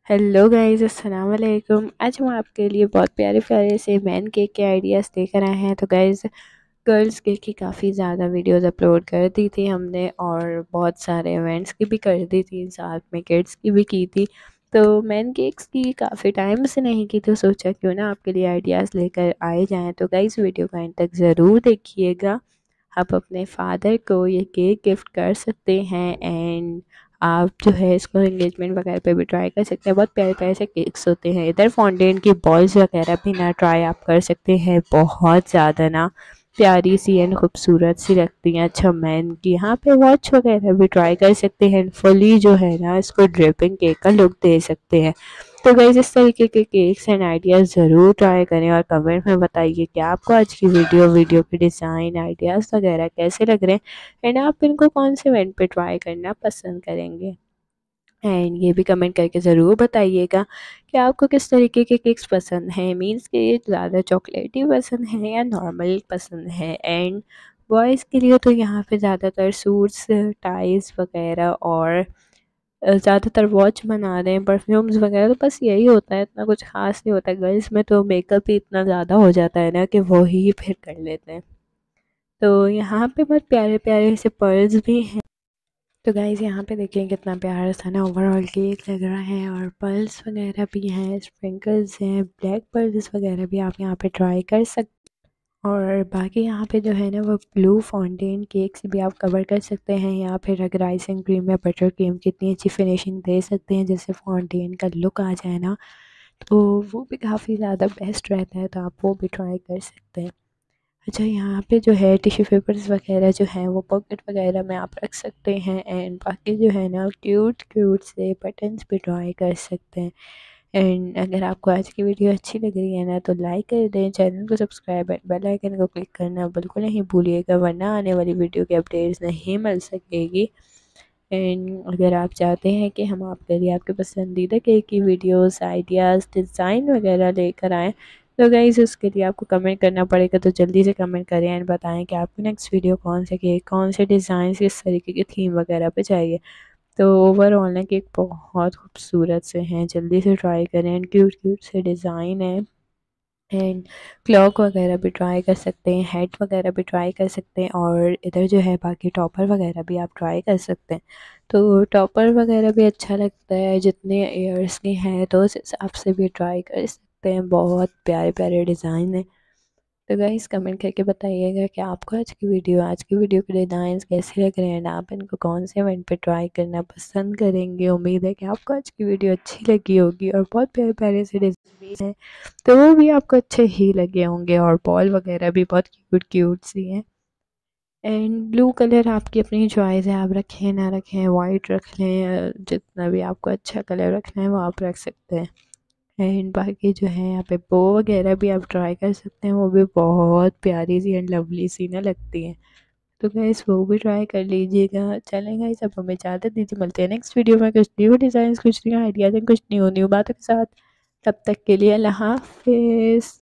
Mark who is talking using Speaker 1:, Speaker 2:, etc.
Speaker 1: Hello guys, अस्सलाम वालेकुम। आज हम आपके लिए बहुत प्यारे प्यारे से मैन केक के आइडियाज़ लेकर आए हैं। तो गाइस, गर्ल्स केक की काफ़ी ज़्यादा वीडियोस अपलोड कर दी थी हमने और बहुत सारे इवेंट्स की भी कर दी थी, साथ में किड्स की भी की थी। तो मैन केक्स की काफ़ी टाइम से नहीं की, तो सोचा क्यों ना आपके लिए आइडियाज़ लेकर आए जाएँ। तो गाइस, वीडियो को एंड तक ज़रूर देखिएगा। आप अपने फादर को ये केक गिफ्ट कर सकते हैं एंड आप जो है इसको एंगेजमेंट वगैरह पे भी ट्राई कर सकते हैं। बहुत प्यारे प्यारे से केक्स होते हैं। इधर फाउंटेन की बॉल्स वगैरह भी ना ट्राई आप कर सकते हैं। बहुत ज़्यादा ना प्यारी सी एंड खूबसूरत सी लगती हैं। अच्छा, मैन की यहाँ पे वॉच वगैरह भी ट्राई कर सकते हैं। फुली जो है ना इसको ड्रिपिंग केक का लुक दे सकते हैं। तो गाइस, इस तरीके के केक्स एंड आइडियाज़ ज़रूर ट्राई करें और कमेंट में बताइए कि आपको आज की वीडियो के डिज़ाइन आइडियाज़ वगैरह कैसे लग रहे हैं एंड आप इनको कौन से इवेंट पे ट्राई करना पसंद करेंगे। एंड ये भी कमेंट करके ज़रूर बताइएगा कि आपको किस तरीके के केक्स पसंद हैं। मीन्स कि ज़्यादा चॉकलेटी पसंद है या नॉर्मल पसंद है। एंड बॉयज़ के लिए तो यहाँ पे ज़्यादातर सूट्स, टाइज वगैरह और ज़्यादातर वॉच बना रहे हैं, परफ्यूम्स वगैरह। तो बस यही होता है, इतना कुछ ख़ास नहीं होता। गर्ल्स में तो मेकअप ही इतना ज़्यादा हो जाता है ना कि वो ही फिर कर लेते हैं। तो यहाँ पे बहुत प्यारे प्यारे से पर्ल्स भी हैं। तो गाइज़, यहाँ पे देखिए कितना प्यारा सा ना ओवरऑल केक लग रहा है और पर्ल्स वगैरह भी हैं, स्प्रिंकल्स हैं, ब्लैक पर्ल्स वगैरह भी आप यहाँ पे ट्राई कर सकते। और बाकी यहाँ पे जो है ना वो ब्लू फाउंटेन केक से भी आप कवर कर सकते हैं, या फिर अगर आइसिंग क्रीम या बटर क्रीम की इतनी अच्छी फिनिशिंग दे सकते हैं जैसे फाउंटेन का लुक आ जाए ना, तो वो भी काफ़ी ज़्यादा बेस्ट रहता है। तो आप वो भी ट्राई कर सकते हैं। अच्छा, यहाँ पे जो है टिश्यू पेपर्स वगैरह जो हैं वो पॉकेट वगैरह में आप रख सकते हैं। एंड बाकी जो है ना क्यूट क्यूट से बटन्स भी ट्राई कर सकते हैं। एंड अगर आपको आज की वीडियो अच्छी लग रही है ना तो लाइक कर दें, चैनल को सब्सक्राइब एंड बेल आइकन को क्लिक करना बिल्कुल नहीं भूलिएगा, वरना आने वाली वीडियो की अपडेट्स नहीं मिल सकेगी। एंड अगर आप चाहते हैं कि हम आपके लिए आपके पसंदीदा केक की वीडियोस, आइडियाज़, डिज़ाइन वगैरह लेकर आएँ, तो गाइज़ उसके लिए आपको कमेंट करना पड़ेगा। तो जल्दी से कमेंट करें एंड बताएं कि आपको नेक्स्ट वीडियो कौन से केक, कौन से डिज़ाइन, किस तरीके की थीम वगैरह पे चाहिए। तो ओवरऑल ना केक बहुत खूबसूरत से हैं, जल्दी से ट्राई करें एंड क्यूट क्यूट से डिज़ाइन है। एंड क्लॉक वगैरह भी ट्राई कर सकते हैं, हेड वगैरह भी ट्राई कर सकते हैं और इधर जो है बाकी टॉपर वगैरह भी आप ट्राई कर सकते हैं। तो टॉपर वगैरह भी अच्छा लगता है, जितने ईयर्स के हैं तो उस हिसाब से भी ट्राई कर सकते हैं। बहुत प्यारे प्यारे डिज़ाइन है। तो गाइस, कमेंट करके बताइएगा कि आपको आज की वीडियो के डिज़ाइंस कैसे लग रहे हैं, आप इनको कौन से इवेंट पे ट्राई करना पसंद करेंगे। उम्मीद है कि आपको आज की वीडियो अच्छी लगी होगी और बहुत प्यारे प्यारे से डिज़ाइन हैं तो वो भी आपको अच्छे ही लगे होंगे। और बॉल वगैरह भी बहुत क्यूट क्यूट सी हैं। एंड ब्लू कलर आपकी अपनी चॉइस है, आप रखें ना रखें, वाइट रख लें, जितना भी आपको अच्छा कलर रखना है वो आप रख सकते हैं। एंड बाकी जो है यहाँ पे बो वगैरह भी आप ट्राई कर सकते हैं, वो भी बहुत प्यारी सी एंड लवली सी ना लगती हैं। तो गाइस, वो भी ट्राई कर लीजिएगा। चलें गाइस, अब हमें इजाज़त दीजिए, मिलते हैं नेक्स्ट वीडियो में कुछ न्यू डिज़ाइन, कुछ न्यू आइडियाज़, कुछ न्यू न्यू बातों के साथ। तब तक के लिए अल्लाह हाफिज़।